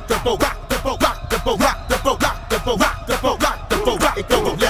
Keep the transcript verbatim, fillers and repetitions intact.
the boat, rock the boat, rock the boat, rock the boat, rock the boat, rock the boat, rock the boat, rock it go.